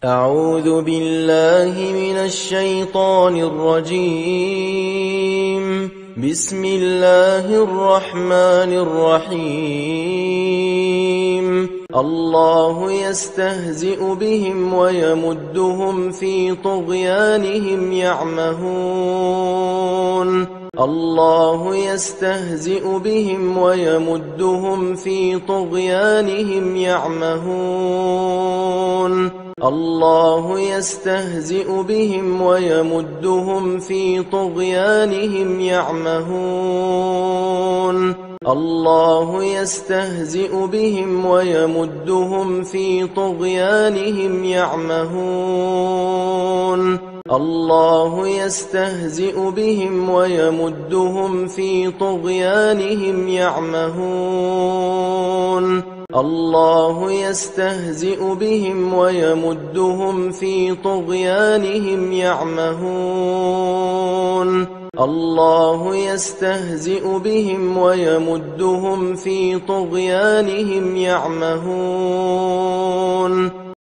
أعوذ بالله من الشيطان الرجيم. بسم الله الرحمن الرحيم. الله يستهزئ بهم ويمدهم في طغيانهم يعمهون. الله يستهزئ بهم ويمدهم في طغيانهم يعمهون. الله يستهزئ بهم ويمدهم في طغيانهم يعمهون. الله يستهزئ بهم ويمدهم في طغيانهم يعمهون. الله يستهزئ بهم ويمدهم في طغيانهم يعمهون. الله يستهزئ بهم ويمدهم في طغيانهم يعمهون. الله يستهزئ بهم ويمدهم في طغيانهم يعمهون.